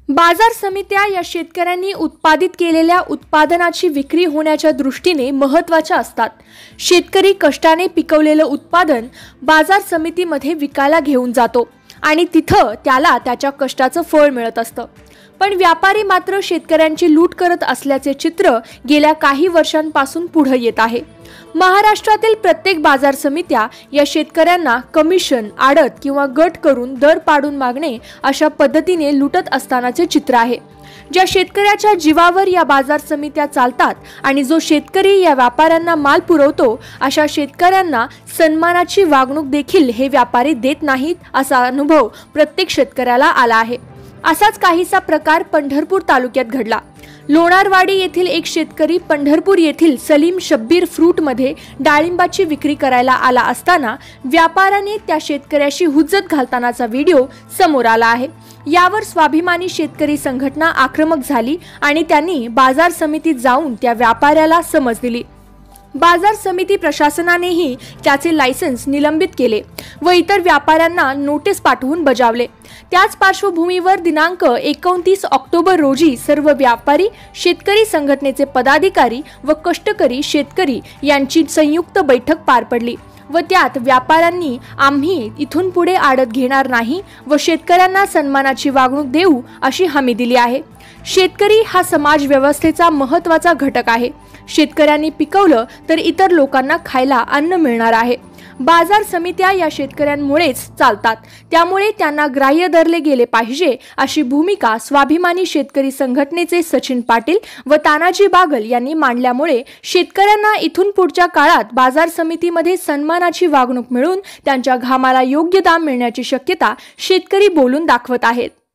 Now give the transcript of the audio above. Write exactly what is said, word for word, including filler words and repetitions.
बाजार समित्या या शेतकऱ्यांनी उत्पादित केलेल्या उत्पादनाची विक्री होण्याच्या दृष्टीने महत्त्वाच्या असतात। शेतकरी कष्टाने पिकवलेलं उत्पादन बाजार समितीमध्ये विकायला घेऊन जातो आणि तिथं त्याला त्याच्या कष्टाचं फळ मिळत असतं। पण व्यापारी मात्र शेतकऱ्यांची लूट करत असल्याचे चित्र गेल्या काही वर्षांपासून पुढे येत आहे। महाराष्ट्रातील प्रत्येक बाजार समित्या या शेतकऱ्यांना कमिशन, आडत किंवा गट करून दर पाडून मागणे अशा पद्धतीने लुटत असतानाचे चित्र आहे। ज्या शेतकऱ्याच्या जीवावर या बाजार समित्या चालतात आणि जो शेतकरी या व्यापाऱ्यांना माल पुरवतो अशा शेतकऱ्यांना सन्मानाची वागणूक देखील हे व्यापारी देत नाहीत असा अनुभव प्रत्येक शेतकऱ्याला आला आहे। असाच काहीसा प्रकार पंढरपूर तालुक्यात घडला। लोणारवाडी येथील एक शेतकरी पंढरपूर येथील सलीम शब्बीर फ्रूट मध्ये डाळिंबाची विक्री करायला आला असताना व्यापाऱ्याने त्या शेतकऱ्याशी हुज्जत घालतानाचा व्हिडिओ समोर आला आहे। यावर स्वाभिमानी शेतकरी संघटना आक्रमक झाली आणि त्यांनी बाजार समितीत जाऊन त्या व्यापाऱ्याला समज दिली। बाजार समिती प्रशासनानेही त्याचे लायसन्स निलंबित केले व इतर व्यापाऱ्यांना नोटीस पाठवून बजावले। त्याच पार्श्वभूमीवर दिनांक एकोणतीस ऑक्टोबर रोजी सर्व व्यापारी शेतकरी संघटनेचे पदाधिकारी व कष्टकरी शेतकरी यांची संयुक्त बैठक पार पडली व त्यात व्यापाऱ्यांनी आम्ही इथून पुढे आडत घेणार नाही व शेतकऱ्यांना सन्मानाची वागणूक देऊ अशी हमी दिली आहे। शेतकरी हा समाज व्यवस्थेचा महत्त्वाचा घटक आहे। शेतकऱ्यांनी पिकवलं तर इतर लोकांना खायला अन्न मिळणार आहे। बाजार समित्या या शेतकऱ्यांमुळेच चालतात, त्यामुळे त्यांना ग्राह्य धरले गेले पाहिजे अशी भूमिका स्वाभिमानी शेतकरी संघटनेचे सचिन पाटील व तानाजी बागल यांनी मांडल्यामुळे शेतकऱ्यांना इथून पुढच्या काळात बाजार समितीमध्ये सन्मानाची वागणूक मिळून त्यांच्या घामाला योग्य दाम मिळण्याची शक्यता शेतकरी बोलून दाखवत आहेत।